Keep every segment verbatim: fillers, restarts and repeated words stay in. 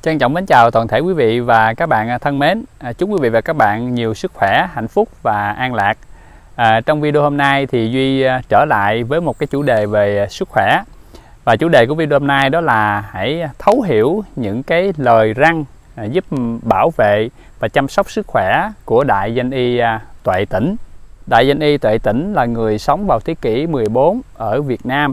Trân trọng mến chào toàn thể quý vị và các bạn thân mến. À, chúc quý vị và các bạn nhiều sức khỏe, hạnh phúc và an lạc. À, trong video hôm nay thì Duy trở lại với một cái chủ đề về sức khỏe. Và chủ đề của video hôm nay đó là hãy thấu hiểu những cái lời răn à, giúp bảo vệ và chăm sóc sức khỏe của đại danh y à, Tuệ Tĩnh. Đại danh y Tuệ Tĩnh là người sống vào thế kỷ mười bốn ở Việt Nam.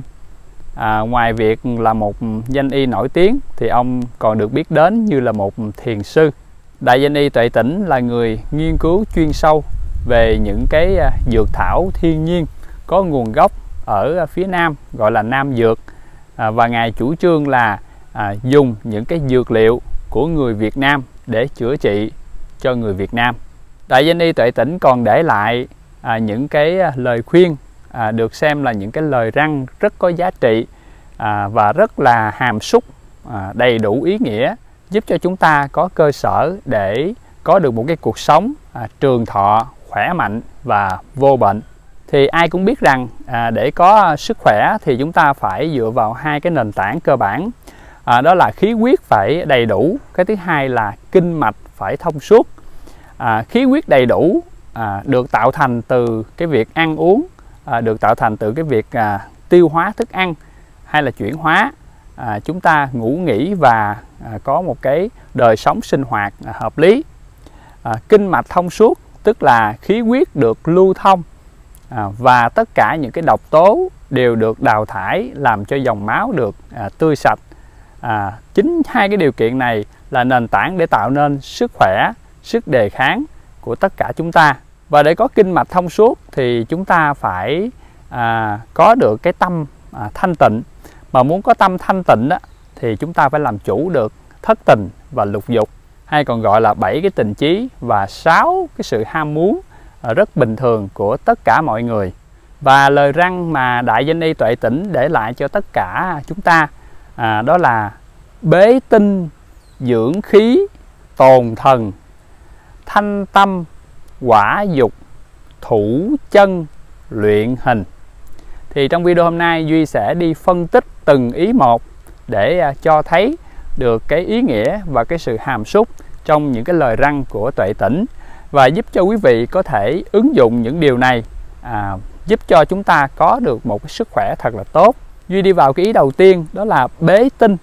À, ngoài việc là một danh y nổi tiếng thì ông còn được biết đến như là một thiền sư. Đại danh y Tuệ Tĩnh là người nghiên cứu chuyên sâu về những cái dược thảo thiên nhiên có nguồn gốc ở phía Nam, gọi là Nam Dược. À, và ngài chủ trương là à, dùng những cái dược liệu của người Việt Nam để chữa trị cho người Việt Nam. Đại danh y Tuệ Tĩnh còn để lại à, những cái lời khuyên À, được xem là những cái lời răn rất có giá trị à, và rất là hàm súc, à, đầy đủ ý nghĩa, giúp cho chúng ta có cơ sở để có được một cái cuộc sống à, trường thọ, khỏe mạnh và vô bệnh. Thì ai cũng biết rằng à, để có sức khỏe thì chúng ta phải dựa vào hai cái nền tảng cơ bản, à, đó là khí huyết phải đầy đủ, cái thứ hai là kinh mạch phải thông suốt. À, khí huyết đầy đủ à, được tạo thành từ cái việc ăn uống, À, được tạo thành từ cái việc à, tiêu hóa thức ăn hay là chuyển hóa à, chúng ta ngủ nghỉ và à, có một cái đời sống sinh hoạt à, hợp lý. À, kinh mạch thông suốt tức là khí huyết được lưu thông à, và tất cả những cái độc tố đều được đào thải, làm cho dòng máu được à, tươi sạch. À, chính hai cái điều kiện này là nền tảng để tạo nên sức khỏe, sức đề kháng của tất cả chúng ta. Và để có kinh mạch thông suốt thì chúng ta phải à, có được cái tâm à, thanh tịnh. Mà muốn có tâm thanh tịnh đó, thì chúng ta phải làm chủ được thất tình và lục dục, hay còn gọi là bảy cái tình chí và sáu cái sự ham muốn à, rất bình thường của tất cả mọi người. Và lời răn mà đại danh y Tuệ Tĩnh để lại cho tất cả chúng ta à, đó là bế tinh, dưỡng khí, tồn thần, thanh tâm, quả dục, thủ chân, luyện hình. Thì trong video hôm nay Duy sẽ đi phân tích từng ý một để cho thấy được cái ý nghĩa và cái sự hàm súc trong những cái lời răn của Tuệ Tĩnh, và giúp cho quý vị có thể ứng dụng những điều này à, giúp cho chúng ta có được một cái sức khỏe thật là tốt. Duy đi vào cái ý đầu tiên, đó là bế tinh.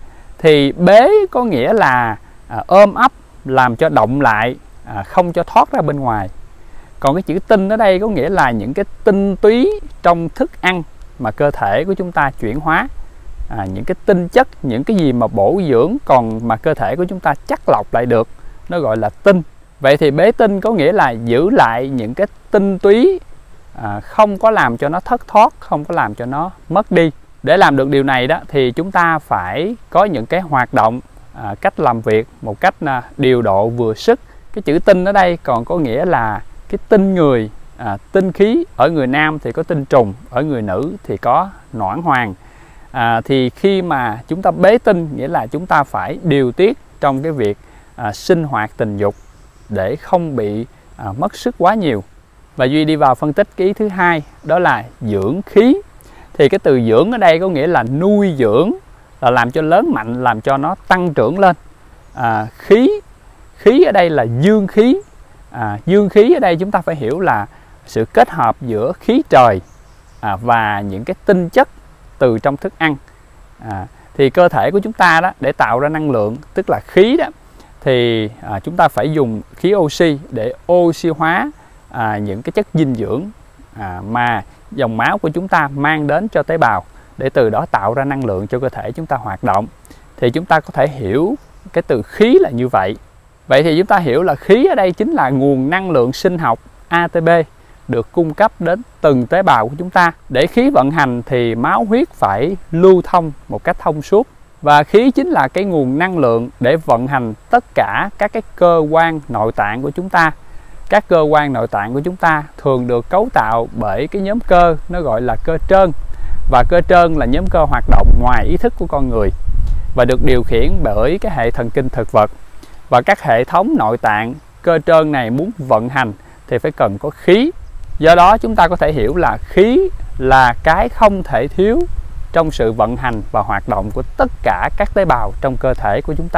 Thì bế có nghĩa là à, ôm ấp, làm cho động lại, À, không cho thoát ra bên ngoài. Còn cái chữ tinh ở đây có nghĩa là những cái tinh túy trong thức ăn mà cơ thể của chúng ta chuyển hóa, à, những cái tinh chất, những cái gì mà bổ dưỡng còn mà cơ thể của chúng ta chắc lọc lại được, nó gọi là tinh. Vậy thì bế tinh có nghĩa là giữ lại những cái tinh túy, à, không có làm cho nó thất thoát, không có làm cho nó mất đi. Để làm được điều này đó thì chúng ta phải có những cái hoạt động, à, cách làm việc một cách à, điều độ vừa sức. Cái chữ tinh ở đây còn có nghĩa là cái tinh người, à, tinh khí. Ở người nam thì có tinh trùng, ở người nữ thì có noãn hoàng. À, thì khi mà chúng ta bế tinh nghĩa là chúng ta phải điều tiết trong cái việc à, sinh hoạt tình dục để không bị à, mất sức quá nhiều. Và Duy đi vào phân tích cái ý thứ hai, đó là dưỡng khí. Thì cái từ dưỡng ở đây có nghĩa là nuôi dưỡng, là làm cho lớn mạnh, làm cho nó tăng trưởng lên. À, khí Khí ở đây là dương khí. à, Dương khí ở đây chúng ta phải hiểu là sự kết hợp giữa khí trời à, và những cái tinh chất từ trong thức ăn. à, Thì cơ thể của chúng ta đó, để tạo ra năng lượng, tức là khí đó, thì à, chúng ta phải dùng khí oxy để oxy hóa à, những cái chất dinh dưỡng à, mà dòng máu của chúng ta mang đến cho tế bào, để từ đó tạo ra năng lượng cho cơ thể chúng ta hoạt động. Thì chúng ta có thể hiểu cái từ khí là như vậy. Vậy thì chúng ta hiểu là khí ở đây chính là nguồn năng lượng sinh học A T P được cung cấp đến từng tế bào của chúng ta. Để khí vận hành thì máu huyết phải lưu thông một cách thông suốt. Và khí chính là cái nguồn năng lượng để vận hành tất cả các cái cơ quan nội tạng của chúng ta. Các cơ quan nội tạng của chúng ta thường được cấu tạo bởi cái nhóm cơ, nó gọi là cơ trơn. Và cơ trơn là nhóm cơ hoạt động ngoài ý thức của con người và được điều khiển bởi cái hệ thần kinh thực vật. Và các hệ thống nội tạng cơ trơn này muốn vận hành thì phải cần có khí. Do đó chúng ta có thể hiểu là khí là cái không thể thiếu trong sự vận hành và hoạt động của tất cả các tế bào trong cơ thể của chúng ta.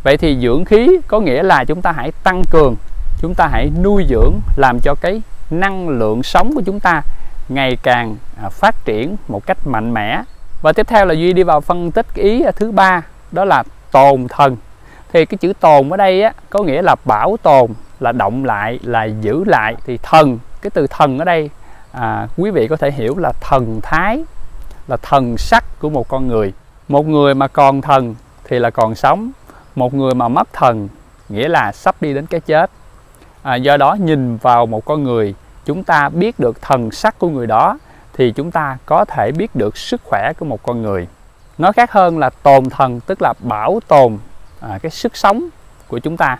Vậy thì dưỡng khí có nghĩa là chúng ta hãy tăng cường, chúng ta hãy nuôi dưỡng làm cho cái năng lượng sống của chúng ta ngày càng phát triển một cách mạnh mẽ. Và tiếp theo là Duy đi vào phân tích ý thứ ba, đó là tồn thần. Thì cái chữ tồn ở đây á, có nghĩa là bảo tồn, là động lại, là giữ lại. Thì thần, cái từ thần ở đây à, quý vị có thể hiểu là thần thái, là thần sắc của một con người. Một người mà còn thần thì là còn sống, một người mà mất thần nghĩa là sắp đi đến cái chết. À, do đó nhìn vào một con người, chúng ta biết được thần sắc của người đó thì chúng ta có thể biết được sức khỏe của một con người. Nói khác hơn là tồn thần tức là bảo tồn à, cái sức sống của chúng ta.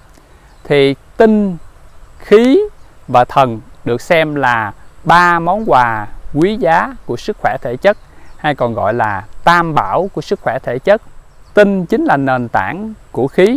Thì tinh, khí và thần được xem là ba món quà quý giá của sức khỏe thể chất, hay còn gọi là tam bảo của sức khỏe thể chất. Tinh chính là nền tảng của khí,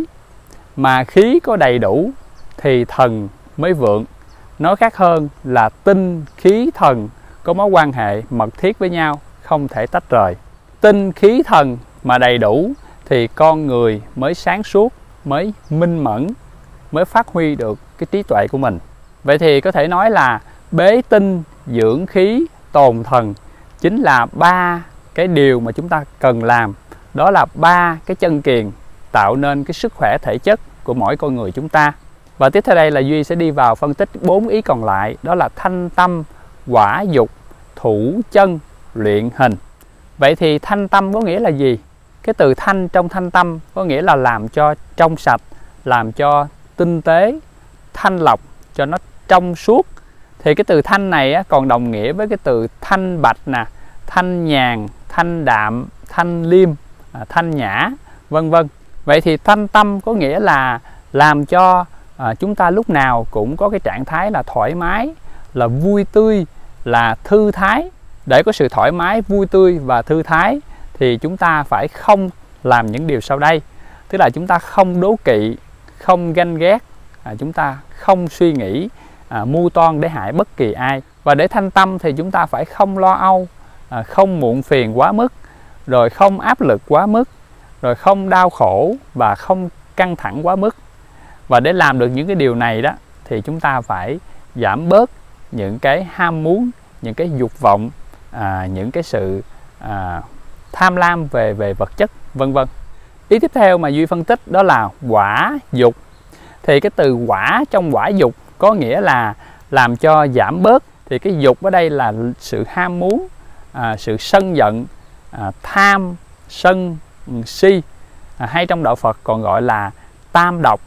mà khí có đầy đủ thì thần mới vượng. Nói khác hơn là tinh, khí, thần có mối quan hệ mật thiết với nhau, không thể tách rời. Tinh, khí, thần mà đầy đủ thì con người mới sáng suốt, mới minh mẫn, mới phát huy được cái trí tuệ của mình. Vậy thì có thể nói là bế tinh, dưỡng khí, tồn thần chính là ba cái điều mà chúng ta cần làm. Đó là ba cái chân kiền tạo nên cái sức khỏe thể chất của mỗi con người chúng ta. Và tiếp theo đây là Duy sẽ đi vào phân tích bốn ý còn lại, đó là thanh tâm, hỏa dục, thủ chân, luyện hình. Vậy thì thanh tâm có nghĩa là gì? Cái từ thanh trong thanh tâm có nghĩa là làm cho trong sạch, làm cho tinh tế, thanh lọc, cho nó trong suốt. Thì cái từ thanh này á, còn đồng nghĩa với cái từ thanh bạch nè, thanh nhàn, thanh đạm, thanh liêm, à, thanh nhã, vân vân. Vậy thì thanh tâm có nghĩa là làm cho à, chúng ta lúc nào cũng có cái trạng thái là thoải mái, là vui tươi, là thư thái. Để có sự thoải mái, vui tươi và thư thái thì chúng ta phải không làm những điều sau đây. Tức là chúng ta không đố kỵ, không ganh ghét, à, chúng ta không suy nghĩ à, mưu toan để hại bất kỳ ai. Và để thanh tâm thì chúng ta phải không lo âu, à, không muộn phiền quá mức, rồi không áp lực quá mức, rồi không đau khổ và không căng thẳng quá mức. Và để làm được những cái điều này đó thì chúng ta phải giảm bớt những cái ham muốn, những cái dục vọng, à, những cái sự à, tham lam về về vật chất, vân vân. Ý tiếp theo mà Duy phân tích đó là hỏa dục. Thì cái từ hỏa trong hỏa dục có nghĩa là làm cho giảm bớt. Thì cái dục ở đây là sự ham muốn, à, sự sân giận, à, tham, sân, si, à, hay trong đạo Phật còn gọi là tam độc.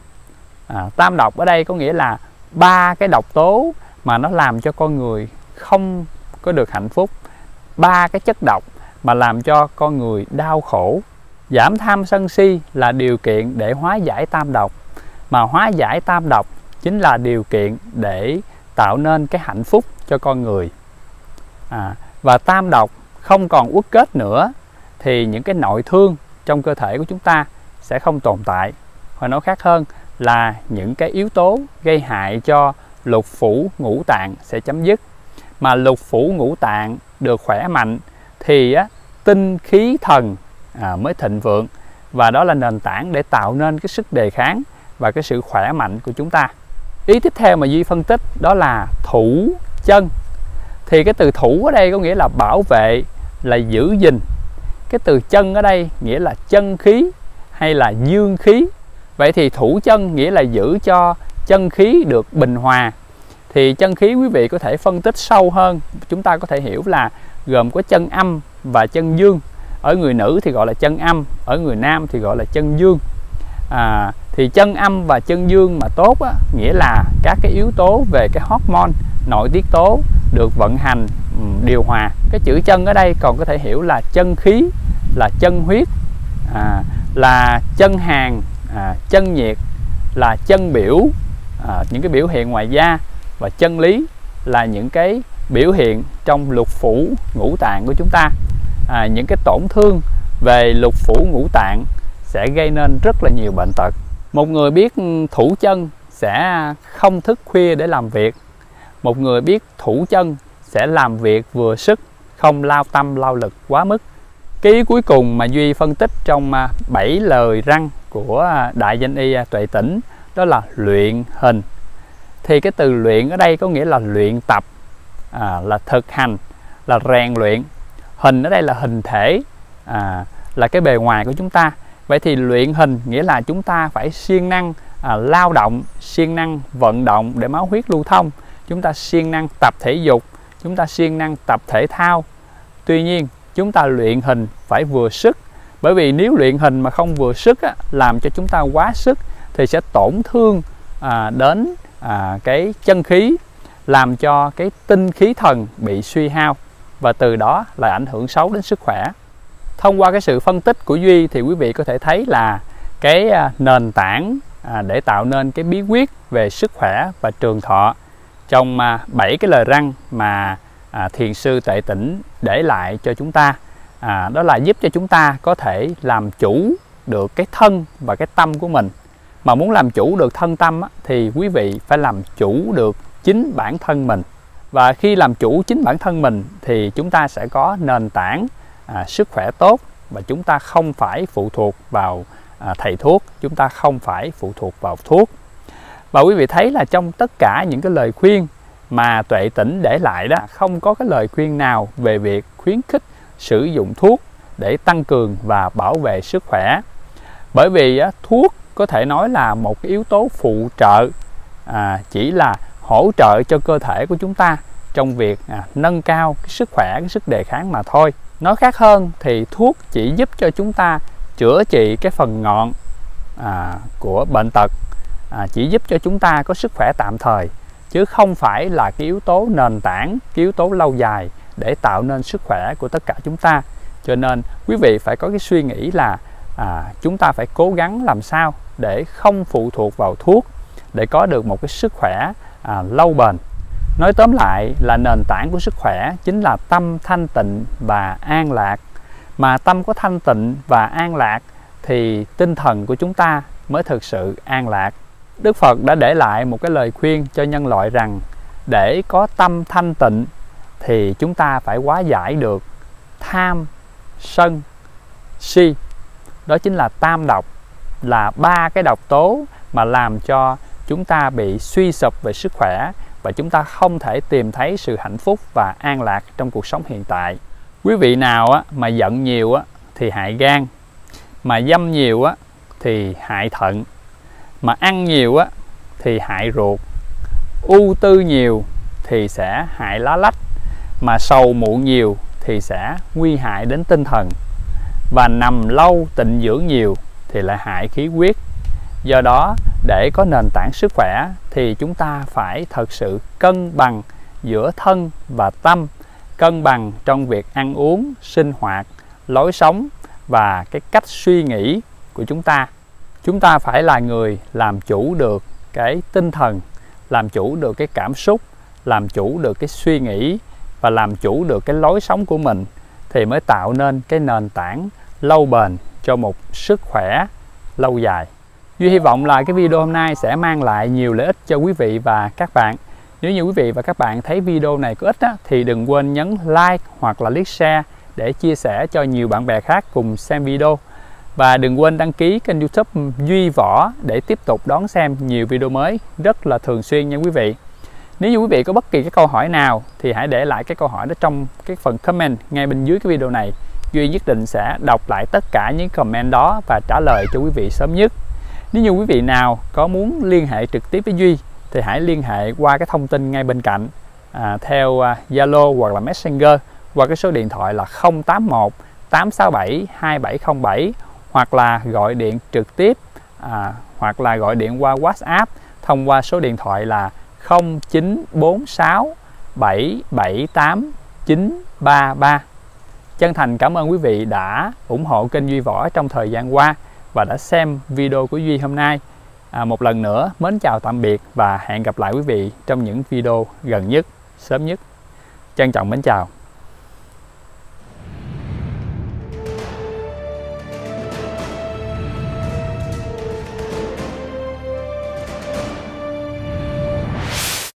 À, tam độc ở đây có nghĩa là ba cái độc tố mà nó làm cho con người không có được hạnh phúc, ba cái chất độc mà làm cho con người đau khổ. Giảm tham sân si là điều kiện để hóa giải tam độc, mà hóa giải tam độc chính là điều kiện để tạo nên cái hạnh phúc cho con người. À, và tam độc không còn uất kết nữa thì những cái nội thương trong cơ thể của chúng ta sẽ không tồn tại. Hoặc nói khác hơn là những cái yếu tố gây hại cho lục phủ ngũ tạng sẽ chấm dứt. Mà lục phủ ngũ tạng được khỏe mạnh thì á, tinh khí thần à, mới thịnh vượng. Và đó là nền tảng để tạo nên cái sức đề kháng và cái sự khỏe mạnh của chúng ta. Ý tiếp theo mà Duy phân tích đó là thủ chân. Thì cái từ thủ ở đây có nghĩa là bảo vệ, là giữ gìn. Cái từ chân ở đây nghĩa là chân khí hay là dương khí. Vậy thì thủ chân nghĩa là giữ cho chân khí được bình hòa. Thì chân khí quý vị có thể phân tích sâu hơn. Chúng ta có thể hiểu là gồm có chân âm và chân dương. Ở người nữ thì gọi là chân âm, ở người nam thì gọi là chân dương. À, thì chân âm và chân dương mà tốt á, nghĩa là các cái yếu tố về cái hormone, nội tiết tố được vận hành, điều hòa. Cái chữ chân ở đây còn có thể hiểu là chân khí, là chân huyết, à, là chân hàn, à, chân nhiệt, là chân biểu, à, những cái biểu hiện ngoài da, và chân lý là những cái biểu hiện trong lục phủ ngũ tạng của chúng ta. À, những cái tổn thương về lục phủ ngũ tạng sẽ gây nên rất là nhiều bệnh tật. Một người biết thủ chân sẽ không thức khuya để làm việc. Một người biết thủ chân sẽ làm việc vừa sức, không lao tâm lao lực quá mức. Cái ý cuối cùng mà Duy phân tích trong bảy lời răn của đại danh y Tuệ Tĩnh, đó là luyện hình. Thì cái từ luyện ở đây có nghĩa là luyện tập, à, là thực hành, là rèn luyện. Hình ở đây là hình thể, à, là cái bề ngoài của chúng ta. Vậy thì luyện hình nghĩa là chúng ta phải siêng năng à, lao động, siêng năng vận động để máu huyết lưu thông. Chúng ta siêng năng tập thể dục, chúng ta siêng năng tập thể thao. Tuy nhiên chúng ta luyện hình phải vừa sức, bởi vì nếu luyện hình mà không vừa sức á, làm cho chúng ta quá sức thì sẽ tổn thương à, đến à, cái chân khí, làm cho cái tinh khí thần bị suy hao, và từ đó là ảnh hưởng xấu đến sức khỏe. Thông qua cái sự phân tích của Duy thì quý vị có thể thấy là cái à, nền tảng à, để tạo nên cái bí quyết về sức khỏe và trường thọ trong à, bảy cái lời răn mà à, thiền sư Tuệ Tĩnh để lại cho chúng ta, à, đó là giúp cho chúng ta có thể làm chủ được cái thân và cái tâm của mình. Mà muốn làm chủ được thân tâm á, thì quý vị phải làm chủ được chính bản thân mình. Và khi làm chủ chính bản thân mình thì chúng ta sẽ có nền tảng à, sức khỏe tốt, và chúng ta không phải phụ thuộc vào à, thầy thuốc, chúng ta không phải phụ thuộc vào thuốc. Và quý vị thấy là trong tất cả những cái lời khuyên mà Tuệ Tĩnh để lại đó, không có cái lời khuyên nào về việc khuyến khích sử dụng thuốc để tăng cường và bảo vệ sức khỏe. Bởi vì á, thuốc có thể nói là một cái yếu tố phụ trợ, à, chỉ là hỗ trợ cho cơ thể của chúng ta trong việc à, nâng cao cái sức khỏe, cái sức đề kháng mà thôi. Nói khác hơn thì thuốc chỉ giúp cho chúng ta chữa trị cái phần ngọn à, của bệnh tật, à, chỉ giúp cho chúng ta có sức khỏe tạm thời, chứ không phải là cái yếu tố nền tảng, cái yếu tố lâu dài để tạo nên sức khỏe của tất cả chúng ta. Cho nên quý vị phải có cái suy nghĩ là à, chúng ta phải cố gắng làm sao để không phụ thuộc vào thuốc, để có được một cái sức khỏe à, lâu bền. Nói tóm lại là nền tảng của sức khỏe chính là tâm thanh tịnh và an lạc. Mà tâm có thanh tịnh và an lạc thì tinh thần của chúng ta mới thực sự an lạc. Đức Phật đã để lại một cái lời khuyên cho nhân loại rằng để có tâm thanh tịnh thì chúng ta phải hóa giải được tham, sân, si. Đó chính là tam độc, là ba cái độc tố mà làm cho chúng ta bị suy sụp về sức khỏe, và chúng ta không thể tìm thấy sự hạnh phúc và an lạc trong cuộc sống hiện tại. Quý vị nào á, mà giận nhiều á, thì hại gan, mà dâm nhiều á, thì hại thận, mà ăn nhiều á, thì hại ruột, ưu tư nhiều thì sẽ hại lá lách, mà sầu muộn nhiều thì sẽ nguy hại đến tinh thần, và nằm lâu tịnh dưỡng nhiều thì lại hại khí huyết. Do đó để có nền tảng sức khỏe thì chúng ta phải thật sự cân bằng giữa thân và tâm, cân bằng trong việc ăn uống, sinh hoạt, lối sống và cái cách suy nghĩ của chúng ta. Chúng ta phải là người làm chủ được cái tinh thần, làm chủ được cái cảm xúc, làm chủ được cái suy nghĩ và làm chủ được cái lối sống của mình, thì mới tạo nên cái nền tảng lâu bền cho một sức khỏe lâu dài. Duy hy vọng là cái video hôm nay sẽ mang lại nhiều lợi ích cho quý vị và các bạn. Nếu như quý vị và các bạn thấy video này có ích á, thì đừng quên nhấn like hoặc là click share để chia sẻ cho nhiều bạn bè khác cùng xem video. Và đừng quên đăng ký kênh YouTube Duy Võ để tiếp tục đón xem nhiều video mới rất là thường xuyên nha quý vị. Nếu như quý vị có bất kỳ cái câu hỏi nào thì hãy để lại cái câu hỏi đó trong cái phần comment ngay bên dưới cái video này. Duy nhất định sẽ đọc lại tất cả những comment đó và trả lời cho quý vị sớm nhất. Nếu như quý vị nào có muốn liên hệ trực tiếp với Duy thì hãy liên hệ qua cái thông tin ngay bên cạnh, à, theo Zalo hoặc là Messenger qua cái số điện thoại là không tám một tám sáu bảy hai bảy không bảy, hoặc là gọi điện trực tiếp, à, hoặc là gọi điện qua WhatsApp thông qua số điện thoại là không chín bốn sáu bảy bảy tám chín ba ba. Chân thành cảm ơn quý vị đã ủng hộ kênh Duy Võ trong thời gian qua và đã xem video của Duy hôm nay. À, một lần nữa mến chào tạm biệt và hẹn gặp lại quý vị trong những video gần nhất, sớm nhất. Trân trọng mến chào.